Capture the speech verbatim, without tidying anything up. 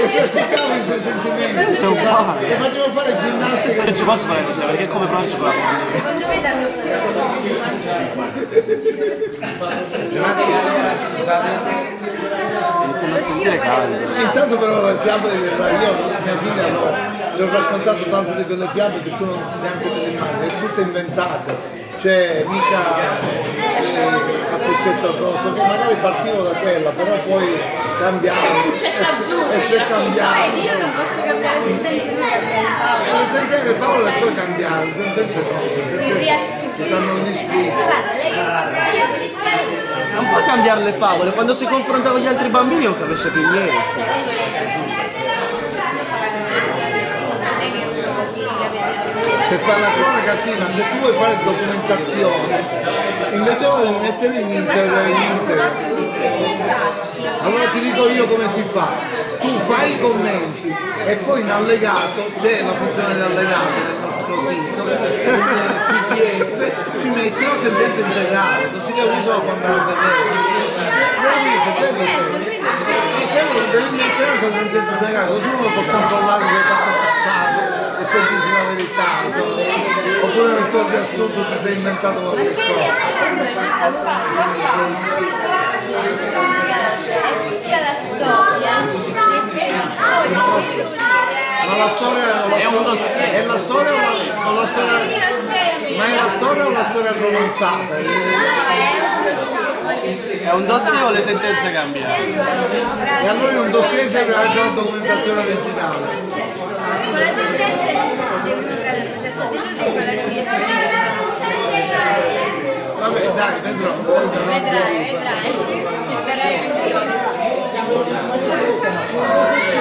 esercitavo i suoi sentimenti. Sei uguale. E facevo fare ginnastica. Non ci posso fare così, perché è come provare cioccolato. Secondo me danno Iniziano a sentire caldo. Intanto però le fiabe delle io mia figlia no, le ho raccontato tante di quelle fiabe che tu non neanche te le immagini, è tutto inventato. Cioè mica eh, Cappuccetto Rosso, che magari partivo da quella, però poi cambiavo. Cappuccetto azzurro. E se cambiavo. Vedi, io non posso cambiare sentenze, Le sentenze le parole le puoi cambiare, le sentenze no. si riesce. Stanno gli scritti. Guarda, lei che fa viaggio iniziale. Non puoi cambiare le favole, quando si confronta con gli altri bambini non capisce più niente. Se fai la cronaca sì, ma se tu vuoi fare documentazione, invece lo devi mettere in internet, in internet. Allora ti dico io come si fa. Tu fai i commenti e poi in allegato c'è la funzione di allegato nel nostro sito, P D F, ci metti la sentenza integrale, così che uso la può andare a vedere. Devi mettere la sentenza integrale, così uno può controllare che fatto passato e sentirsi la verità, oppure nel tuo riassunto ti sei inventato qualche Perché cosa. riassunto ci sta fatto? È tutta la storia, Ma la storia, la È un storia, dossier. è la storia o la, o la storia, ma è la storia o la storia romanzata? È un dossier o le sentenze cambiano? E allora in un dossier serve anche la documentazione originale. Con la sentenza devono creare il processo di luce con la chiesa. Vabbè dai, vedrò. Vedrai, vedrai. Vedrai.